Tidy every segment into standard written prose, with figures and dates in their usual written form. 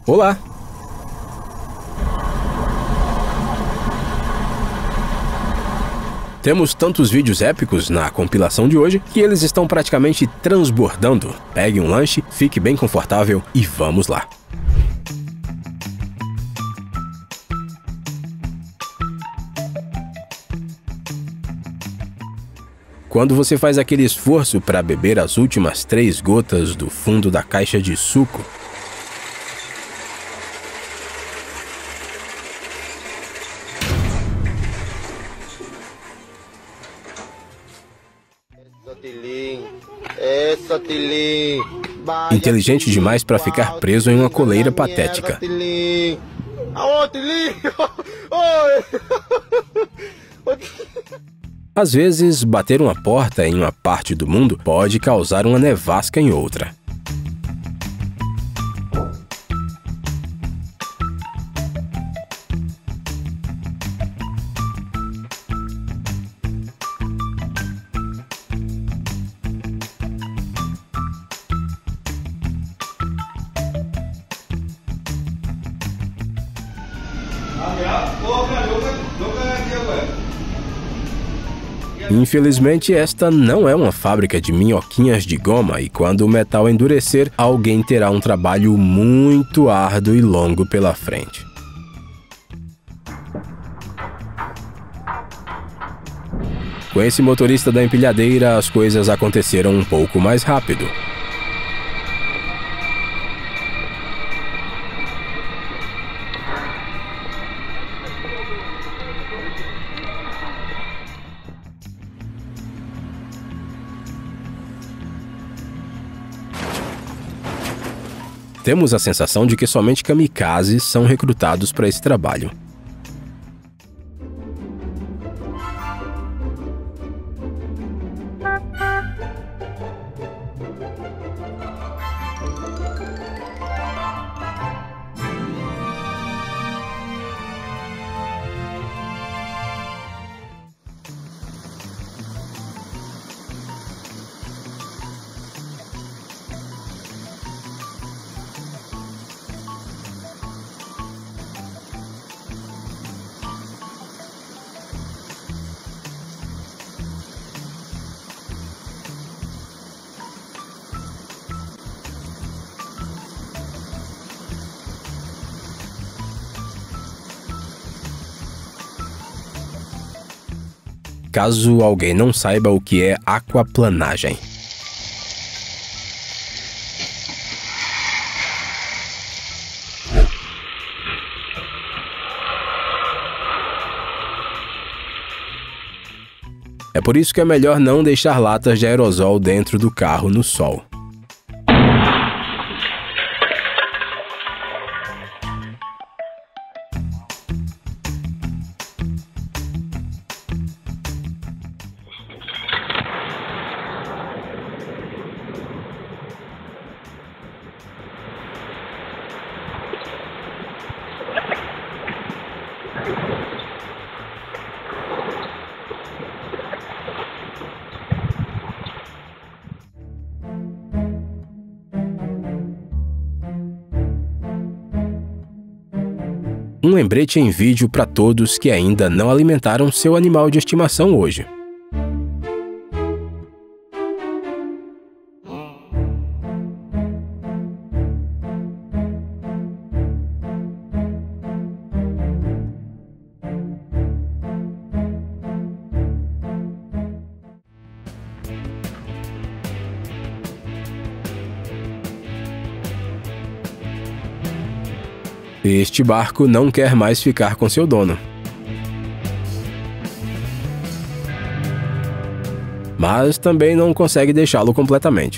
Olá! Temos tantos vídeos épicos na compilação de hoje que eles estão praticamente transbordando. Pegue um lanche, fique bem confortável e vamos lá! Quando você faz aquele esforço para beber as últimas 3 gotas do fundo da caixa de suco, inteligente demais para ficar preso em uma coleira patética. Às vezes, bater uma porta em uma parte do mundo pode causar uma nevasca em outra. Infelizmente, esta não é uma fábrica de minhoquinhas de goma e quando o metal endurecer, alguém terá um trabalho muito árduo e longo pela frente. Com esse motorista da empilhadeira, as coisas aconteceram um pouco mais rápido. Temos a sensação de que somente kamikazes são recrutados para esse trabalho. Caso alguém não saiba o que é aquaplanagem. É por isso que é melhor não deixar latas de aerosol dentro do carro no sol. Um lembrete em vídeo para todos que ainda não alimentaram seu animal de estimação hoje. Este barco não quer mais ficar com seu dono. Mas também não consegue deixá-lo completamente.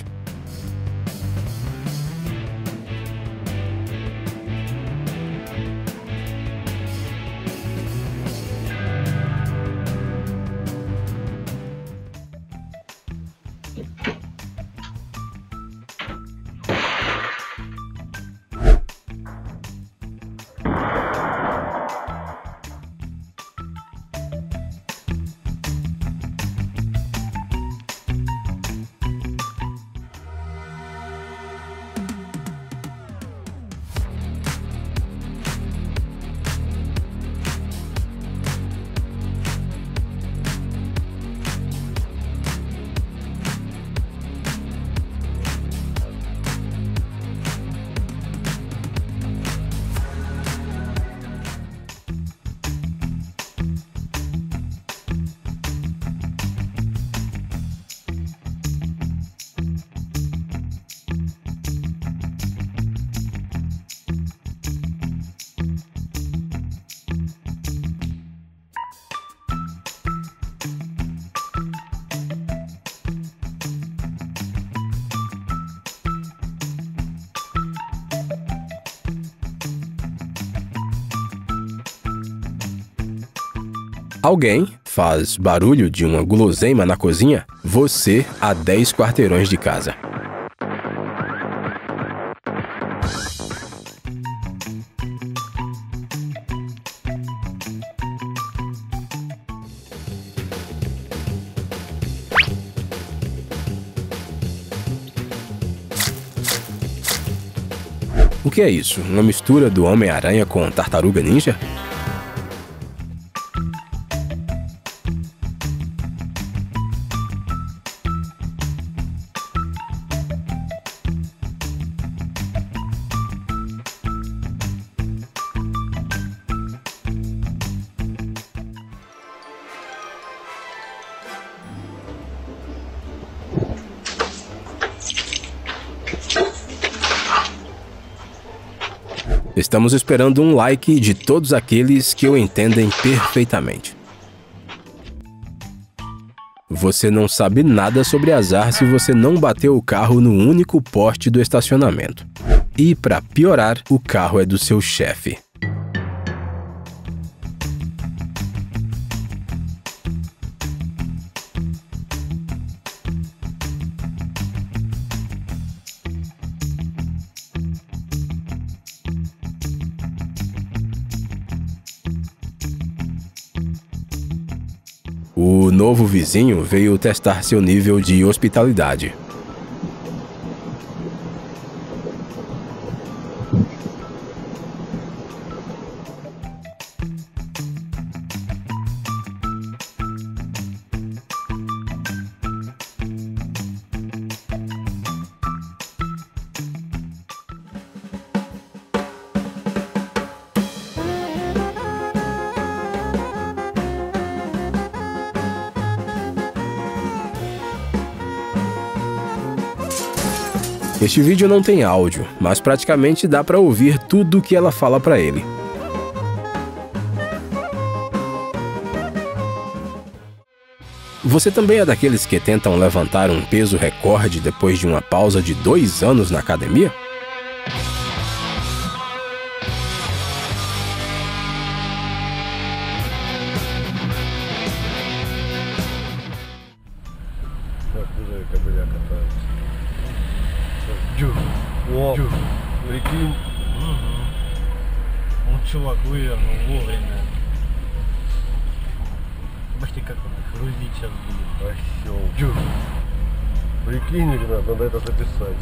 Alguém faz barulho de uma guloseima na cozinha, você a 10 quarteirões de casa. O que é isso? Uma mistura do Homem-Aranha com Tartaruga Ninja? Estamos esperando um like de todos aqueles que o entendem perfeitamente. Você não sabe nada sobre azar se você não bateu o carro no único poste do estacionamento. E, para piorar, o carro é do seu chefe. O novo vizinho veio testar seu nível de hospitalidade. Este vídeo não tem áudio, mas praticamente dá para ouvir tudo o que ela fala para ele. Você também é daqueles que tentam levantar um peso recorde depois de uma pausa de 2 anos na academia? Прикинь. Он чувак вывернул вовремя. Почти как грузить сейчас будет. Осёл. Прикинь, Игнат, надо это записать.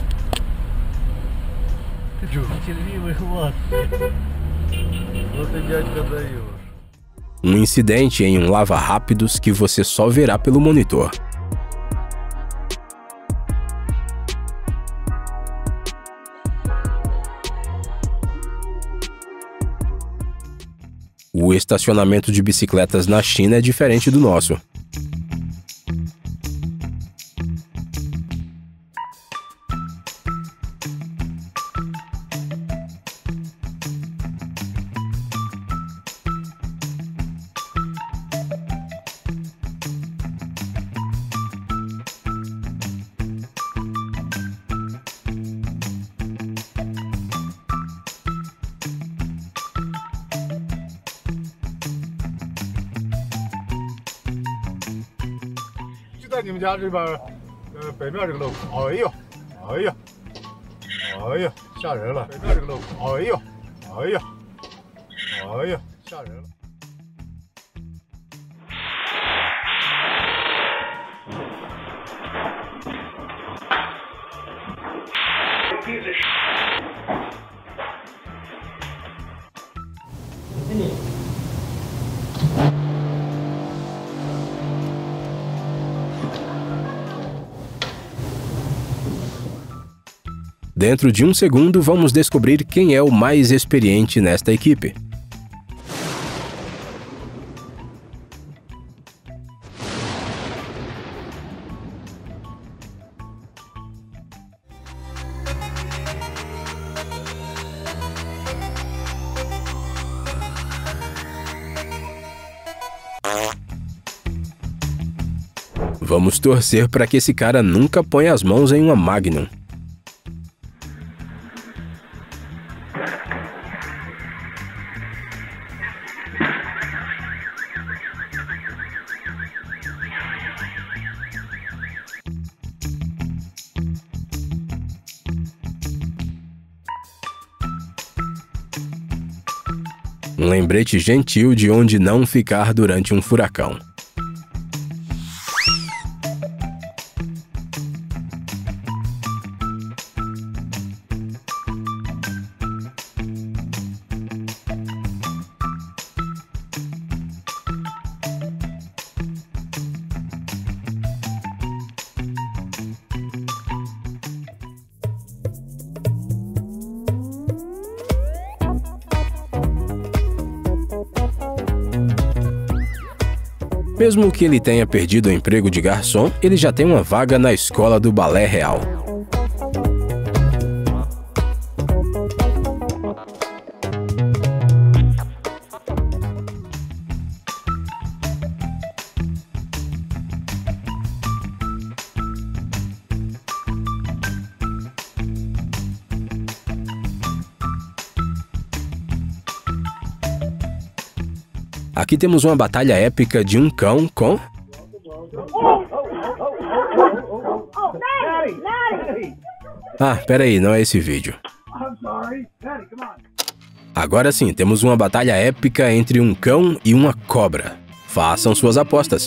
Ты терпеливый хват. Ну ты, дядька, даешь. Um incidente em um lava-rápidos que você só verá pelo monitor. O estacionamento de bicicletas na China é diferente do nosso. 在你们家这边，北面这个路口，哎呦，哎呀，哎呀，吓人了！北面这个路口，哎呦，哎呀，哎呀，吓人了！ Dentro de um segundo, vamos descobrir quem é o mais experiente nesta equipe. Vamos torcer para que esse cara nunca ponha as mãos em uma Magnum. Um lembrete gentil de onde não ficar durante um furacão. Mesmo que ele tenha perdido o emprego de garçom, ele já tem uma vaga na escola do Balé Real. Aqui temos uma batalha épica de um cão com... Ah, peraí, não é esse vídeo. Agora sim, temos uma batalha épica entre um cão e uma cobra. Façam suas apostas.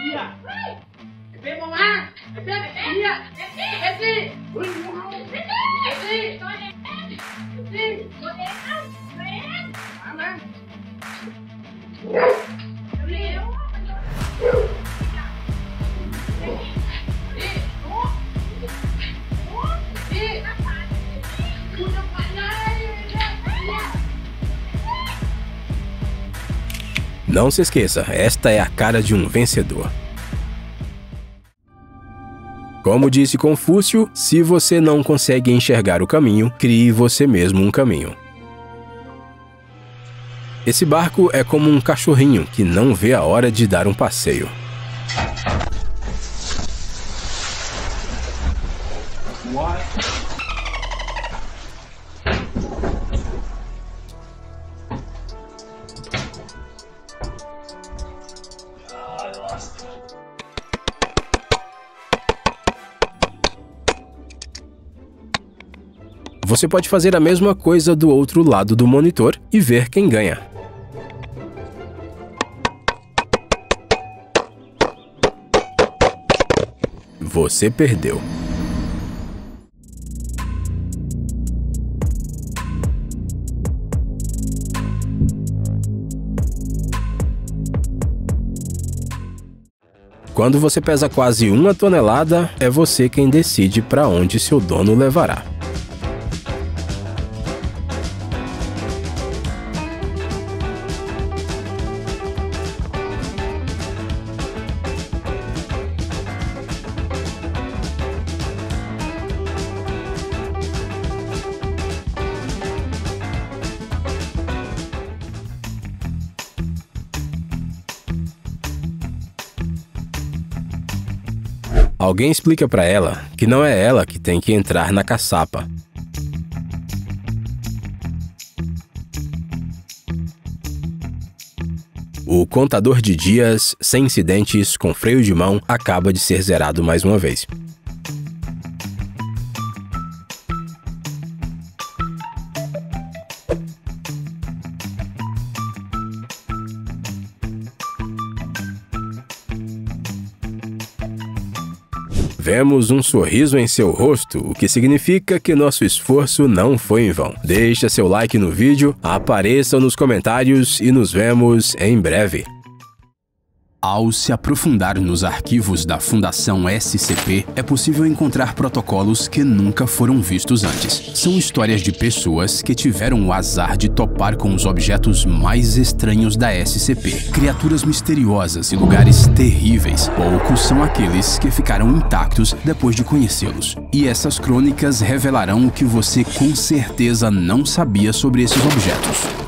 Não se esqueça, esta é a cara de um vencedor. Como disse Confúcio, se você não consegue enxergar o caminho, crie você mesmo um caminho. Esse barco é como um cachorrinho que não vê a hora de dar um passeio. Você pode fazer a mesma coisa do outro lado do monitor e ver quem ganha. Você perdeu. Quando você pesa quase 1 tonelada, é você quem decide para onde seu dono levará. Alguém explica para ela que não é ela que tem que entrar na caçapa. O contador de dias, sem incidentes, com freio de mão, acaba de ser zerado mais uma vez. Vemos um sorriso em seu rosto, o que significa que nosso esforço não foi em vão. Deixa seu like no vídeo, apareça nos comentários e nos vemos em breve. Ao se aprofundar nos arquivos da Fundação SCP, é possível encontrar protocolos que nunca foram vistos antes. São histórias de pessoas que tiveram o azar de topar com os objetos mais estranhos da SCP. Criaturas misteriosas e lugares terríveis. Poucos são aqueles que ficaram intactos depois de conhecê-los. E essas crônicas revelarão o que você com certeza não sabia sobre esses objetos.